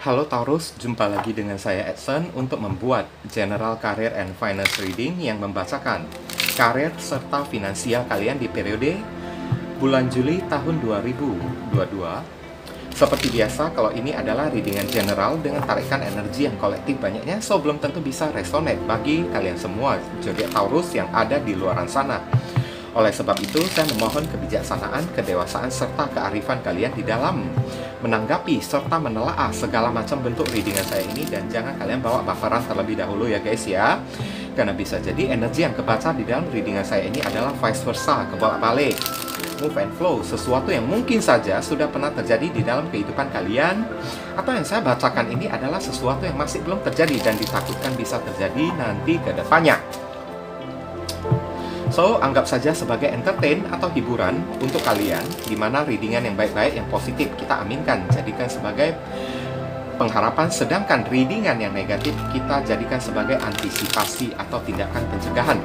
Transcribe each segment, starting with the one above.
Halo Taurus, jumpa lagi dengan saya Edson untuk membuat General Career and Finance Reading yang membacakan karir serta finansial kalian di periode bulan Juli tahun 2022. Seperti biasa, kalau ini adalah readingan general dengan tarikan energi yang kolektif banyaknya, so belum tentu bisa resonate bagi kalian semua zodiak Taurus yang ada di luaran sana. Oleh sebab itu, saya memohon kebijaksanaan, kedewasaan, serta kearifan kalian di dalam menanggapi serta menelaah segala macam bentuk readingan saya ini. Dan jangan kalian bawa baperan terlebih dahulu ya guys ya. Karena bisa jadi energi yang kebaca di dalam readingan saya ini adalah vice versa, kebolak-balik, move and flow, sesuatu yang mungkin saja sudah pernah terjadi di dalam kehidupan kalian, atau yang saya bacakan ini adalah sesuatu yang masih belum terjadi dan ditakutkan bisa terjadi nanti ke depannya. So, anggap saja sebagai entertain atau hiburan untuk kalian, di mana readingan yang baik-baik, yang positif kita aminkan, jadikan sebagai pengharapan, sedangkan readingan yang negatif kita jadikan sebagai antisipasi atau tindakan pencegahan.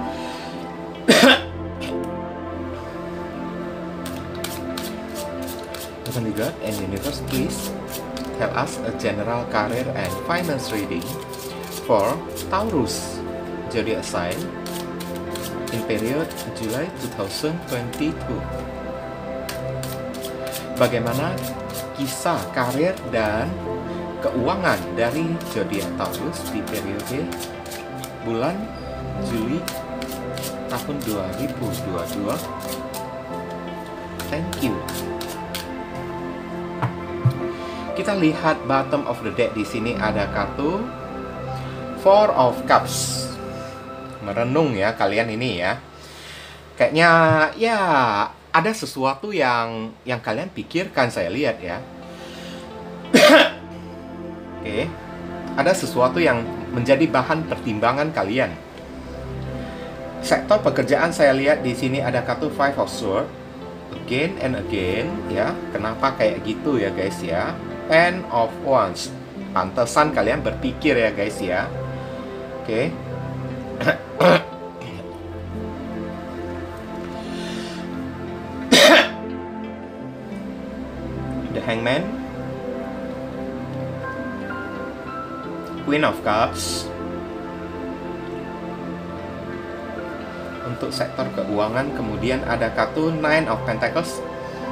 Heavenly God and Universe, please tell us a general career and finance reading for Taurus zodiac sign in period July 2022. Bagaimana kisah karir dan keuangan dari zodiak Taurus di periode bulan Juli tahun 2022? Thank you. Kita lihat bottom of the deck, di sini ada kartu Four of Cups. Merenung ya kalian ini ya. Kayaknya ya ada sesuatu yang kalian pikirkan, saya lihat ya. Oke. Ada sesuatu yang menjadi bahan pertimbangan kalian. Sektor pekerjaan saya lihat di sini ada kartu Five of Swords. Again and again ya. Kenapa kayak gitu ya guys ya? Ten of Wands. Pantesan kalian berpikir ya guys ya. Oke. The Hangman, Queen of Cups. Untuk sektor keuangan kemudian ada kartu Nine of Pentacles.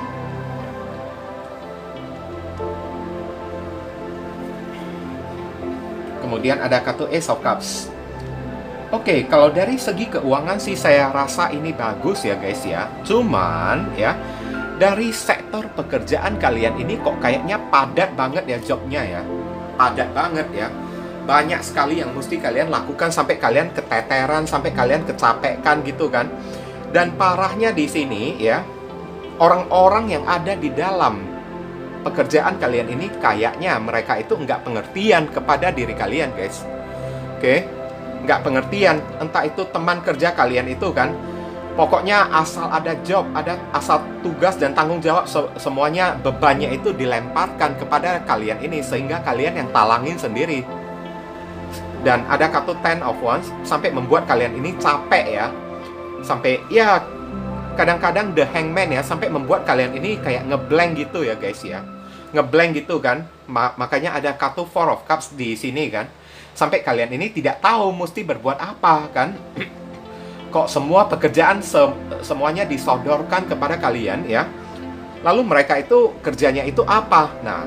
Kemudian ada kartu Ace of Cups. Oke, kalau dari segi keuangan sih saya rasa ini bagus ya guys ya. Cuman ya, dari sektor pekerjaan kalian ini kok kayaknya padat banget ya jobnya ya. Padat banget ya. Banyak sekali yang mesti kalian lakukan sampai kalian keteteran, sampai kalian kecapekan gitu kan. Dan parahnya di sini ya, orang-orang yang ada di dalam pekerjaan kalian ini kayaknya mereka itu nggak pengertian kepada diri kalian guys. Oke. Nggak pengertian, entah itu teman kerja kalian itu kan, pokoknya asal ada job, asal tugas dan tanggung jawab, semuanya bebannya itu dilemparkan kepada kalian ini, sehingga kalian yang talangin sendiri. Dan ada kartu Ten of Wands, sampai membuat kalian ini capek ya, sampai ya kadang-kadang The Hangman ya, sampai membuat kalian ini kayak ngeblank gitu ya guys ya, ngeblank gitu kan. Makanya ada kartu Four of Cups di sini kan. Sampai kalian ini tidak tahu mesti berbuat apa kan. Kok semua pekerjaan semuanya disodorkan kepada kalian ya. Lalu mereka itu kerjanya itu apa? Nah,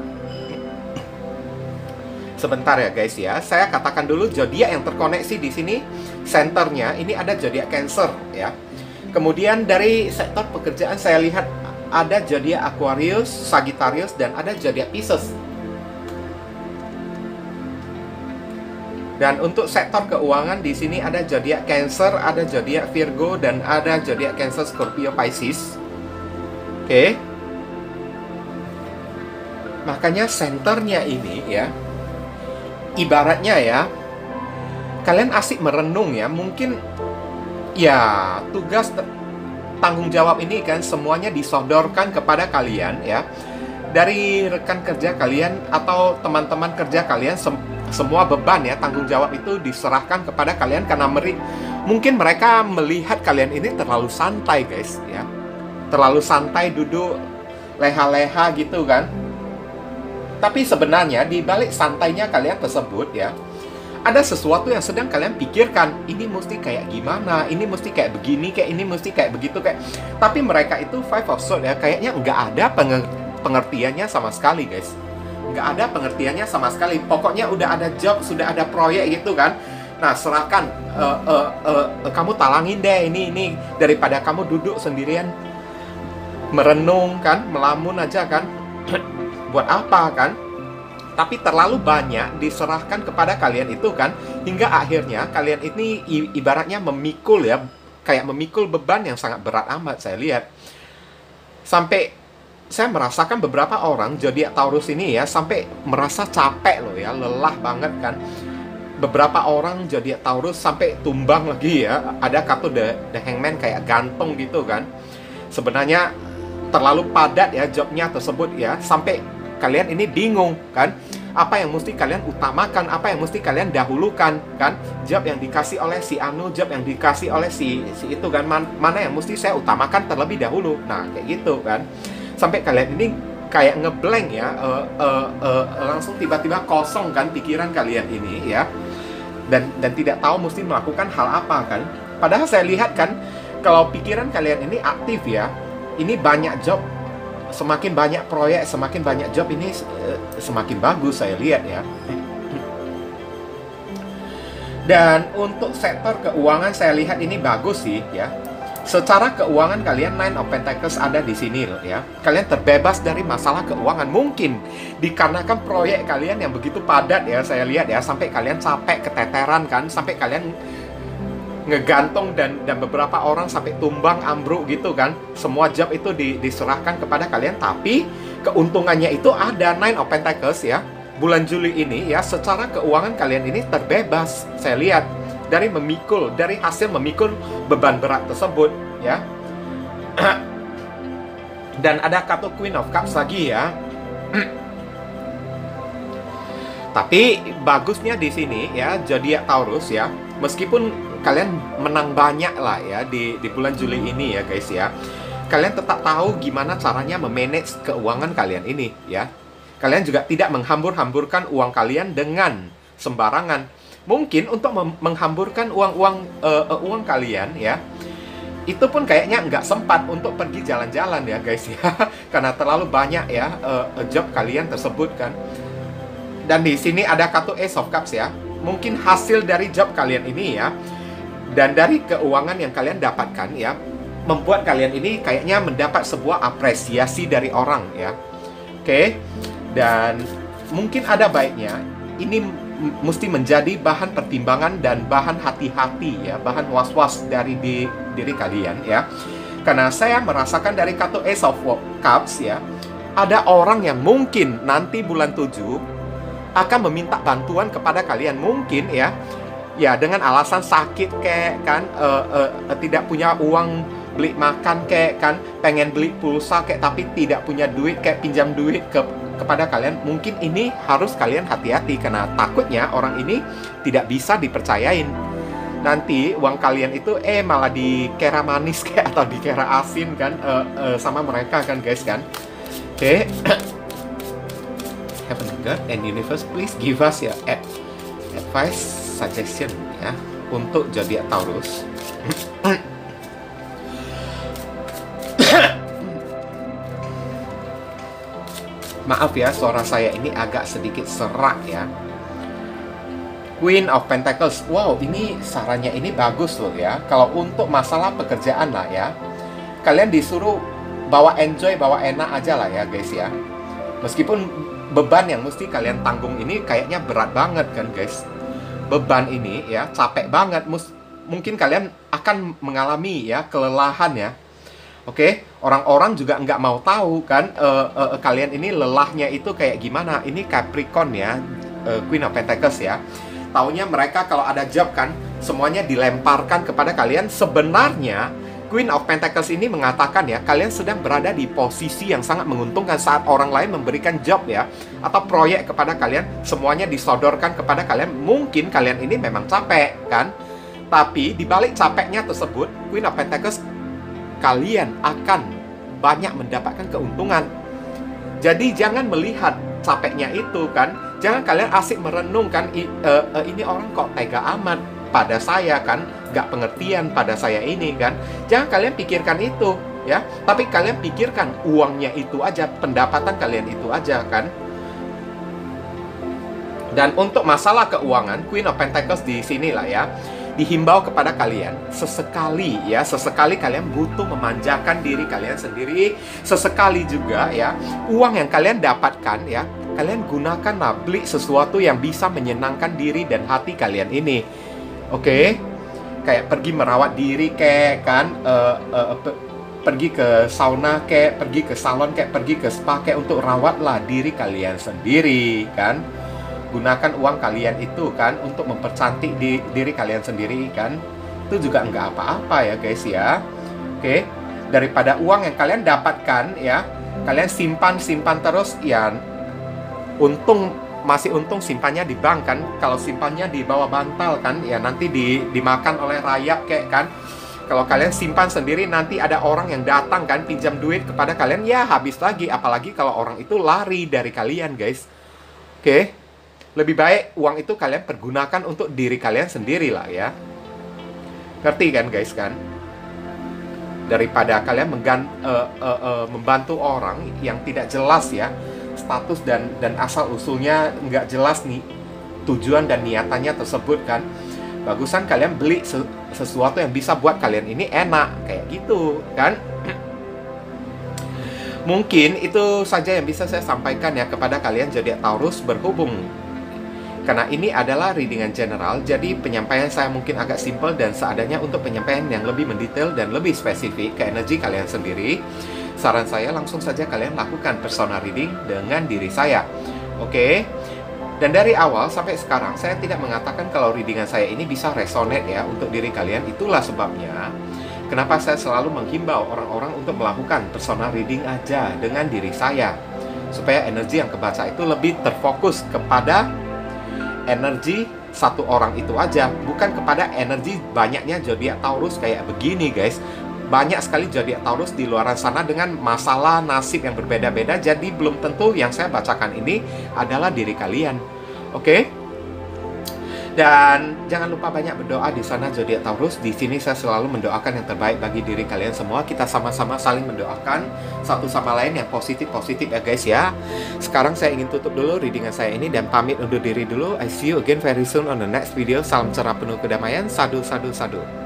sebentar ya guys ya. Saya katakan dulu zodiak yang terkoneksi di sini. Senternya ini ada zodiak Cancer ya. Kemudian dari sektor pekerjaan saya lihat ada zodiak Aquarius, Sagittarius, dan ada zodiak Pisces. Dan untuk sektor keuangan di sini ada zodiak Cancer, ada zodiak Virgo, dan ada zodiak Cancer, Scorpio, Pisces. Oke. Makanya senternya ini ya, ibaratnya ya, kalian asik merenung ya, mungkin ya tugas tanggung jawab ini kan semuanya disodorkan kepada kalian ya, dari rekan kerja kalian atau teman-teman kerja kalian. Semua beban ya, tanggung jawab itu diserahkan kepada kalian karena mungkin mereka melihat kalian ini terlalu santai guys ya. Terlalu santai, duduk leha-leha gitu kan. Tapi sebenarnya di balik santainya kalian tersebut ya, ada sesuatu yang sedang kalian pikirkan. Ini mesti kayak gimana, ini mesti kayak begini, kayak ini mesti kayak begitu, kayak. Tapi mereka itu Five of Swords ya, kayaknya nggak ada pengertiannya sama sekali, guys. Nggak ada pengertiannya sama sekali. Pokoknya udah ada job, sudah ada proyek gitu kan. Nah, serahkan, kamu talangin deh ini daripada kamu duduk sendirian merenung kan, melamun aja kan. Buat apa kan? Tapi terlalu banyak diserahkan kepada kalian itu kan, hingga akhirnya kalian ini ibaratnya memikul ya, kayak memikul beban yang sangat berat amat saya lihat. Sampai saya merasakan beberapa orang zodiak Taurus ini ya, sampai merasa capek loh ya, lelah banget kan. Beberapa orang zodiak Taurus sampai tumbang lagi ya, ada kartu the Hangman kayak gantung gitu kan. Sebenarnya terlalu padat ya jobnya tersebut ya, sampai kalian ini bingung kan, apa yang mesti kalian utamakan, apa yang mesti kalian dahulukan kan. Job yang dikasih oleh si Anu, job yang dikasih oleh si itu kan, mana yang mesti saya utamakan terlebih dahulu. Nah kayak gitu kan, sampai kalian ini kayak ngeblank ya, langsung tiba-tiba kosong kan pikiran kalian ini ya, dan tidak tahu mesti melakukan hal apa kan. Padahal saya lihat kan, kalau pikiran kalian ini aktif ya, ini banyak job, semakin banyak proyek, semakin banyak job, ini semakin bagus saya lihat ya. Dan untuk sektor keuangan saya lihat ini bagus sih ya. Secara keuangan kalian Nine of Pentacles ada di sini loh ya. Kalian terbebas dari masalah keuangan. Mungkin dikarenakan proyek kalian yang begitu padat ya, saya lihat ya, sampai kalian capek, keteteran kan, sampai kalian ngegantung dan beberapa orang sampai tumbang, ambruk gitu kan. Semua job itu diserahkan kepada kalian, tapi keuntungannya itu ada Nine of Pentacles ya. Bulan Juli ini ya, secara keuangan kalian ini terbebas saya lihat dari hasil memikul beban berat tersebut ya. Dan ada kartu Queen of Cups lagi ya. Tapi bagusnya di sini ya, zodiak Taurus ya, meskipun kalian menang banyak lah ya di bulan Juli ini ya guys ya, kalian tetap tahu gimana caranya memanage keuangan kalian ini ya. Kalian juga tidak menghambur-hamburkan uang kalian dengan sembarangan. Mungkin untuk menghamburkan uang kalian ya, itu pun kayaknya nggak sempat untuk pergi jalan-jalan ya guys ya, karena terlalu banyak ya job kalian tersebut kan. Dan di sini ada kartu Ace of Cups ya, mungkin hasil dari job kalian ini ya, dan dari keuangan yang kalian dapatkan ya, membuat kalian ini kayaknya mendapat sebuah apresiasi dari orang ya. Oke. Dan mungkin ada baiknya ini mesti menjadi bahan pertimbangan dan bahan hati-hati ya, bahan was-was dari diri kalian ya. Karena saya merasakan dari kartu Ace of Cups ya, ada orang yang mungkin nanti bulan 7 akan meminta bantuan kepada kalian, mungkin ya, dengan alasan sakit kayak kan, tidak punya uang beli makan kayak kan, pengen beli pulsa kayak tapi tidak punya duit, kayak pinjam duit kepada kalian. Mungkin ini harus kalian hati-hati, karena takutnya orang ini tidak bisa dipercayain. Nanti uang kalian itu malah dikira manis kayak, atau dikira asin kan, sama mereka kan guys kan. Oke. Heaven, God, and Universe, please give us ya advice, suggestion ya untuk zodiak Taurus. Maaf ya, suara saya ini agak sedikit serak ya. Queen of Pentacles, wow, ini sarannya ini bagus loh ya. Kalau untuk masalah pekerjaan lah ya, kalian disuruh bawa enjoy, bawa enak aja lah ya guys ya. Meskipun beban yang mesti kalian tanggung ini kayaknya berat banget kan guys. Beban ini ya, capek banget. Mungkin kalian akan mengalami ya kelelahan ya. Oke, orang-orang juga nggak mau tahu kan kalian ini lelahnya itu kayak gimana. Ini Capricorn ya, Queen of Pentacles ya. Taunya mereka kalau ada job kan, semuanya dilemparkan kepada kalian. Sebenarnya Queen of Pentacles ini mengatakan ya, kalian sedang berada di posisi yang sangat menguntungkan saat orang lain memberikan job ya, atau proyek kepada kalian, semuanya disodorkan kepada kalian. Mungkin kalian ini memang capek kan, tapi dibalik capeknya tersebut, Queen of Pentacles, kalian akan banyak mendapatkan keuntungan. Jadi jangan melihat capeknya itu kan. Jangan kalian asik merenung kan, ini orang kok tega amat pada saya kan, nggak pengertian pada saya ini kan. Jangan kalian pikirkan itu ya, tapi kalian pikirkan uangnya itu aja, pendapatan kalian itu aja kan. Dan untuk masalah keuangan, Queen of Pentacles di sini lah ya, dihimbau kepada kalian, sesekali kalian butuh memanjakan diri kalian sendiri, sesekali juga ya, uang yang kalian dapatkan ya, kalian gunakan lah, beli sesuatu yang bisa menyenangkan diri dan hati kalian ini. Oke? Kayak pergi merawat diri kayak kan, pergi ke sauna kayak, pergi ke salon kayak, pergi ke spa kayak, untuk rawatlah diri kalian sendiri kan. Gunakan uang kalian itu kan untuk mempercantik diri kalian sendiri kan. Itu juga nggak apa-apa ya guys ya. Oke, daripada uang yang kalian dapatkan ya, kalian simpan terus ya, masih untung simpannya di bank kan. Kalau simpannya di bawah bantal kan ya, nanti dimakan oleh rayap kayak kan. Kalau kalian simpan sendiri, nanti ada orang yang datang kan, pinjam duit kepada kalian, ya habis lagi. Apalagi kalau orang itu lari dari kalian guys. Oke, lebih baik uang itu kalian pergunakan untuk diri kalian sendiri lah ya. Ngerti kan guys kan? Daripada kalian membantu orang yang tidak jelas ya, status dan asal usulnya nggak jelas nih, tujuan dan niatannya tersebut kan. Bagusan kalian beli sesuatu yang bisa buat kalian ini enak kayak gitu kan. Mungkin itu saja yang bisa saya sampaikan ya kepada kalian zodiak Taurus, berhubung karena ini adalah readingan general, jadi penyampaian saya mungkin agak simpel dan seadanya. Untuk penyampaian yang lebih mendetail dan lebih spesifik ke energi kalian sendiri, saran saya langsung saja kalian lakukan personal reading dengan diri saya. Oke? Dan dari awal sampai sekarang saya tidak mengatakan kalau readingan saya ini bisa resonate ya untuk diri kalian. Itulah sebabnya kenapa saya selalu menghimbau orang-orang untuk melakukan personal reading aja dengan diri saya, supaya energi yang kebaca itu lebih terfokus kepada energi satu orang itu aja, bukan kepada energi banyaknya zodiak Taurus kayak begini guys. Banyak sekali zodiak Taurus di luar sana dengan masalah nasib yang berbeda-beda, jadi belum tentu yang saya bacakan ini adalah diri kalian. Oke? Dan jangan lupa banyak berdoa di sana zodiak Taurus. Di sini saya selalu mendoakan yang terbaik bagi diri kalian semua. Kita sama-sama saling mendoakan satu sama lain yang positif-positif ya guys ya. Sekarang saya ingin tutup dulu readingan saya ini dan pamit undur diri dulu. I see you again very soon on the next video. Salam cerah penuh kedamaian. Sadu, sadu, sadu.